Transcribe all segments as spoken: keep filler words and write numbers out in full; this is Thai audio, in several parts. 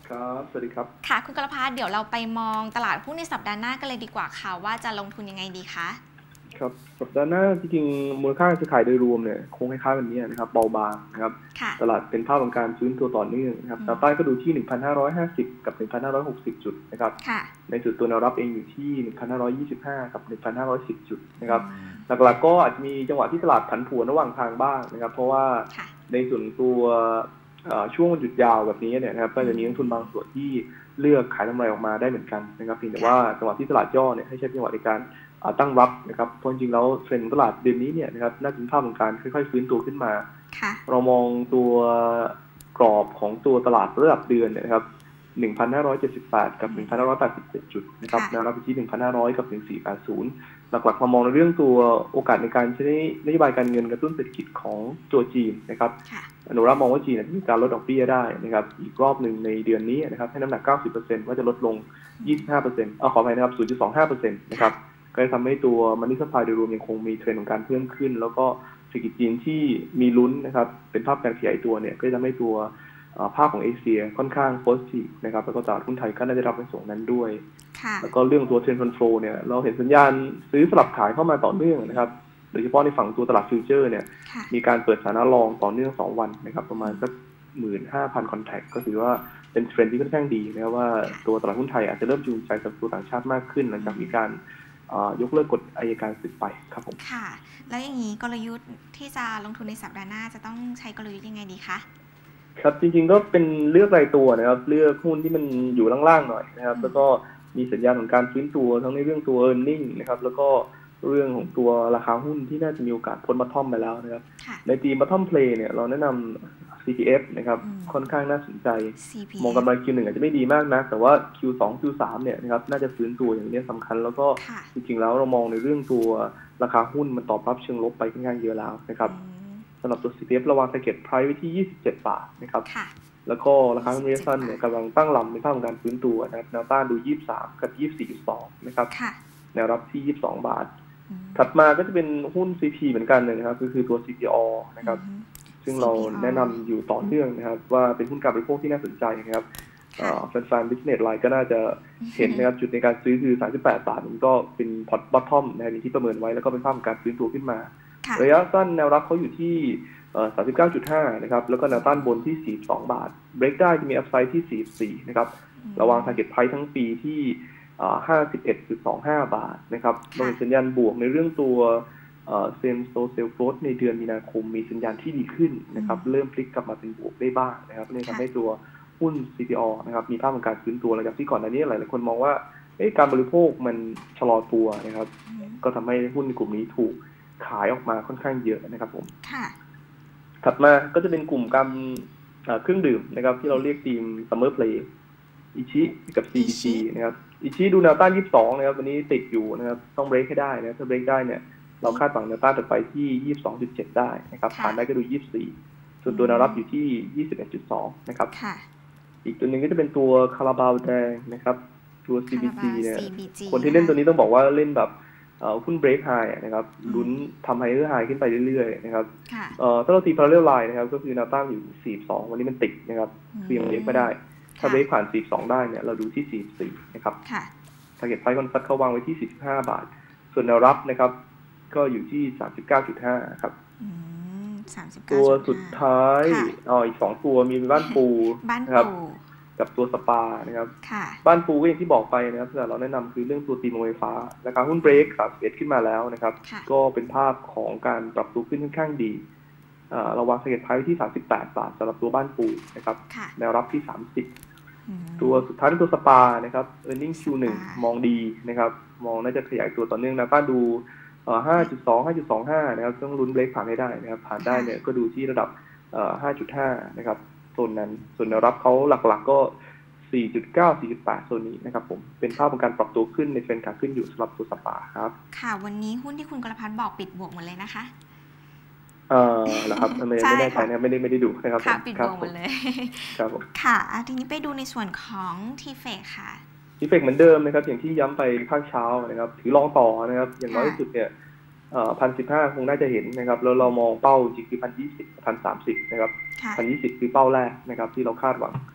ครับสวัสดีครับค่ะคุณกรพัฒน์เดี๋ยวเราไปมองตลาดหุ้นในสัปดาห์หน้ากันเลยดีกว่าค่ะว่าจะลงทุนยังไงดีคะครับสัปดาห์หน้าจริงๆมูลค่าซื้อขายโดยรวมเนี่ยคงคล้ายๆแบบนี้นะครับเบาบางนะครับค่ะตลาดเป็นภาพของการฟื้นตัวต่อเนื่องนะครับแนวต้านก็ดูที่ หนึ่งพันห้าร้อยห้าสิบ กับ หนึ่งพันห้าร้อยหกสิบ จุดนะครับค่ะในจุดตัวแนวรับเองอยู่ที่ หนึ่งพันห้าร้อยยี่สิบห้า กับ หนึ่งพันห้าร้อยสิบ จุดนะครับหลักๆก็อาจจะมีจังหวะที่ตลาดผันผวนระหว่างทางบ้างนะครับเพราะว่าในส่วนตัวช่วงวันหยุดยาวแบบนี้เนี่ยนะครับก็จะมีนักทุนบางส่วนที่เลือกขายกำไรออกมาได้เหมือนกันนะครับเพียงแต่ว่าจังหวะที่ตลาดย่อเนี่ยให้ใช้จังหวะในการตั้งรับนะครับเพราะจริงๆแล้วเทรนด์ตลาดเดือนนี้เนี่ยนะครับน่าจะเป็นภาพของการค่อยๆฟื้นตัวขึ้นมาเรามองตัวกรอบของตัวตลาดระดับเดือนเนี่ยนะครับ หนึ่งพันห้าร้อยเจ็ดสิบแปด กับ หนึ่งพันห้าร้อยแปดสิบเจ็ด จุดนะครับแนวรับอยู่ที่ หนึ่งพันห้าร้อย กับ หนึ่งพันสี่ร้อยแปดสิบ หลักๆมามองในเรื่องตัวโอกาสในการใช้นโยบายการเงินกระตุ้นเศรษฐกิจของตัวจีนนะครับอนุรักษ์มองว่าจีนมีการลดดอกเบี้ยได้นะครับอีกรอบหนึ่งในเดือนนี้นะครับให้น้ำหนัก เก้าสิบเปอร์เซ็นต์ ว่าจะลดลง ยี่สิบห้าเปอร์เซ็นต์ เอาขอไปนะครับ ศูนย์จุดสองห้าเปอร์เซ็นต์ นะครับก็จะทำให้ตัวมันนี่ซัพพลายโดยรวมยังคงมีเทรนด์ของการเพิ่มขึ้นแล้วก็เศรษฐกิจจีนที่มีลุ้นนะครับเป็นภาพการขยายตัวเนี่ยก็จะทำให้ตัวภาพของเอเชียค่อนข้างโพสิทีฟนะครับแล้วก็ตลาดหุ้นไทยก็น่าจะรับในส่วนนั้นด้วยแล้วก็เรื่องตัวเทรนด์ฟันโฟเนี่ยเราเห็นสัญญาณซื้อสลับขายเข้ามาต่อเนื่องนะครับโดยเฉพาะในฝั่งตัวตลาดฟิวเจอร์เนี่ยมีการเปิดสถานะรองต่อเนื่องสองวันนะครับประมาณสัก หนึ่งหมื่นห้าพัน คอนแทคก็ถือว่าเป็นเทรนด์ที่ค่อนข้างดีนะครับว่าตัวตลาดหุ้นไทยอาจจะเริ่มจูงใจกับตัวต่างชาติมากขึ้นหลังจากมีการยกเลิกกฎอัยการศึกไปครับผมค่ะแล้วอย่างนี้กลยุทธ์ที่จะลงทุนในสัปดาห์หน้าจะต้องใช้กลยุทธ์ยังไงดีคะครับจริงๆก็เป็นเลือกรายตัวนะครับเลือกหุ้นที่มันอยู่ล่างๆหน่อยนะครับแล้วก็มีสัญญาณของการฟื้นตัวทั้งในเรื่องตัว earning นะครับแล้วก็เรื่องของตัวราคาหุ้นที่น่าจะมีโอกาสพ้น bottom ไปแล้วนะครับในทีม bottom play เนี่ยเราแนะนำ ซี พี เอฟ นะครับค่อนข้างน่าสนใจมองกำไร คิว หนึ่ง อาจจะไม่ดีมากนะแต่ว่า คิว สอง คิว สาม เนี่ยนะครับน่าจะฟื้นตัวอย่างนี้สำคัญแล้วก็จริงๆแล้วเรามองในเรื่องตัวราคาหุ้นมันตอบรับเชิงลบไปค่อนข้างเยอะแล้วนะครับสำหรับตัว ซี พี เอฟ ระวัง target price ไว้ที่ยี่สิบเจ็ดบาทนะครับแล้วก็ราคาหุ้นเรซันเนี่ยกำลังตั้งลำในภาพของการฟื้นตัวนะครับแนวต้านดูยี่สิบสามกับ ยี่สิบสี่จุดสอง นะครับแนวรับที่ยี่สิบสองบาทถัดมาก็จะเป็นหุ้น ซี พี เหมือนกันนะครับก็คือตัว ซี พี โอ นะครับซึ่งเราแนะนำอยู่ต่อเนื่องนะครับว่าเป็นหุ้นการบริโภคที่น่าสนใจนะครับแฟนๆ Business Line ก็น่าจะเห็นนะครับจุดในการซื้อคือสามสิบแปดบาทมันก็เป็นพอร์ตบอททอมในที่ประเมินไว้แล้วก็เป็นภาพของการฟื้นตัวขึ้นมาระยะสั้นแนวรับเขาอยู่ที่สามสิบเก้าจุดห้า นะครับแล้วก็แนวต้านบนที่สี่สิบสองบาทเบรกได้จะมีอัพไซด์ที่สี่สิบสี่นะครับระวัง target price ทั้งปีที่ห้าสิบเอ็ดจุดสองห้าบาทนะครับโดยสัญญาณบวกในเรื่องตัวเซมโซเซลโกรทในเดือนมีนาคมมีสัญญาณที่ดีขึ้นนะครับเริ่มพลิกกลับมาเป็นบวกได้บ้างนะครับนี่ทำให้ตัวหุ้น ซี พี โอ นะครับมีภาพของการฟื้นตัวหลังจากที่ก่อนหน้านี้หลายๆคนมองว่าการบริโภคมันชะลอตัวนะครับก็ทำให้หุ้นในกลุ่มนี้ถูกขายออกมาค่อนข้างเยอะนะครับผมถัดมาก็จะเป็นกลุ่มการเครื่องดื่มนะครับที่เราเรียกทีม Summer Play อิชิกับ ซี บี จี นะครับอิชิดูแนวต้านยี่สิบสองนะครับวันนี้ติดอยู่นะครับต้องเบรกให้ได้นะถ้าเบรกได้เนี่ยเราคาดหวังแนวต้านต่อไปที่ ยี่สิบสองจุดเจ็ด ได้นะครับผ่านได้ก็ดูยี่สิบสี่ส่วนตัวแนวรับอยู่ที่ ยี่สิบเอ็ดจุดสอง นะครับอีกตัวหนึ่งก็จะเป็นตัวคาราบาวแดงนะครับตัว ซี บี จี เนี่ยคนที่เล่นตัวนี้ต้องบอกว่าเล่นแบบหุ้นเบรกไฮนะครับลุ้นทำไฮเออร์ไฮขึ้นไปเรื่อยๆนะครับถ้าเราตี parallel line นะครับก็คือแนวต้านอยู่สี่สิบสองวันนี้มันติดนะครับคือยังเบรกไม่ได้ถ้าเบรกผ่านสี่สิบสองได้เนี่ยเราดูที่สี่สิบสี่นะครับ target price คอนซัดเขาวางไว้ที่สี่สิบห้าบาทส่วนแนวรับนะครับก็อยู่ที่ สามสิบเก้าจุดห้า ครับตัวสุดท้ายอ๋ออีกสองตัวมีบ้านปูนะครับกับตัวสปานะครับบ้านปูก็อย่างที่บอกไปนะครับแต่เราแนะนำคือเรื่องตัวตีมไฟฟ้าราคาหุ้นเบรกสามสิบเอ็ดขึ้นมาแล้วนะครับก็เป็นภาพของการปรับตัวขึ้นค่อนข้างดีเราวาง target price ที่สามสิบแปดบาทสำหรับตัวบ้านปูนะครับแนวรับที่สามสิบตัวสุดท้ายเป็นตัวสปานะครับ earning คิว หนึ่ง มองดีนะครับมองน่าจะขยายตัวต่อเนื่องนะป้าดูห้าจุดสอง ห้าจุดสองห้า นะครับต้องลุ้นเบรกผ่านให้ได้นะครับผ่านได้เนี่ยก็ดูที่ระดับห้าจุดห้า นะครับโซนนั้นส่วนแนวรับเขาหลักๆก็ สี่จุดเก้า สี่จุดแปด โซนนี้นะครับผมเป็นภาพของการปรับตัวขึ้นในเทรนด์ขาขึ้นอยู่สำหรับตัวสปาครับค่ะวันนี้หุ้นที่คุณกรพัฒน์บอกปิดบวกหมดเลยนะคะเออเหรอครับไม่ไม่แน่ใจนะไม่ได้ไม่ได้ดูนะครับค่ะปิดบวกหมดเลยครับผมค่ะทีนี้ไปดูในส่วนของทีเฟกค่ะทีเฟกเหมือนเดิมนะครับอย่างที่ย้ำไปภาคเช้านะครับถือลองต่อนะครับอย่างน้อยที่สุดเนี่ยเอ่อ หนึ่งพันสิบห้า คงน่าจะเห็นนะครับแล้วเรามองเป้าจริงคือ หนึ่งพันยี่สิบ หนึ่งพันสามสิบ นะครับ หนึ่งพันยี่สิบ คือเป้าแรกนะครับที่เราคาดหวัง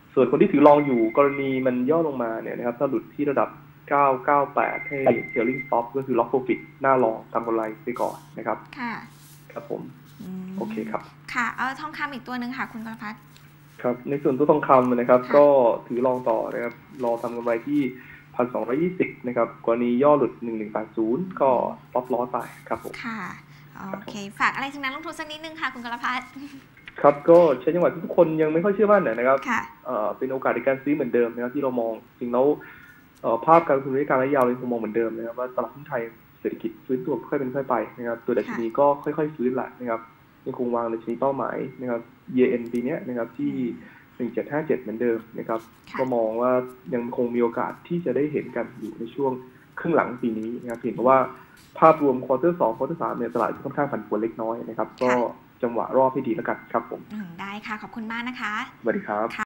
ส่วนคนที่ถือลองอยู่กรณีมันย่อลงมาเนี่ยนะครับถ้าหลุดที่ระดับเก้าเก้าแปดให้ selling stop ก็คือ lock profit หน้าลองทำกำไรไปก่อนนะครับค่ะครับผมโอเคครับค่ะเออทองคำอีกตัวหนึ่งค่ะคุณกรพัฒน์ครับในส่วนตัวทองคำนะครับก็ถือลองต่อนะครับรอทำกำไรที่ หนึ่งพันสองร้อยยี่สิบ นะครับกรณีย่อหลุดหนึ่งพันหนึ่งร้อยแปดสิบก็ stop loss ไปครับผมค่ะโอเคฝากอะไรถึงนักลงทุนสักนิดนึงค่ะคุณกรพัฒน์ครับก็ใช้จังหวะที่ทุกคนยังไม่ค่อยเชื่อมั่นนะครับเป็นโอกาสในการซื้อเหมือนเดิมนะครับที่เรามองจริงแล้วภาพการลงทุนระยะกลางและยาวเรามองเหมือนเดิมนะครับว่าตลาดหุ้นไทยเศรษฐกิจฟื้นตัวค่อยเป็นค่อยไปนะครับตัวดัชนีก็ค่อยๆฟื้นแหละนะครับยังคงวางดัชนีเป้าหมายนะครับ year end ปีนี้นะครับที่หนึ่งพันเจ็ดร้อยห้าสิบเจ็ดเหมือนเดิมนะครับก็มองว่ายังคงมีโอกาสที่จะได้เห็นกันอยู่ในช่วงครึ่งหลังปีนี้นะครับเห็นว่าภาพรวมควอเตอร์สองควอเตอร์สามเนี่ยตลาดค่อนข้างผันผวนเล็กน้อยนะครับก็จังหวะรอบให้ดีแล้วกันครับผมได้ค่ะขอบคุณมากนะคะสวัสดีครับ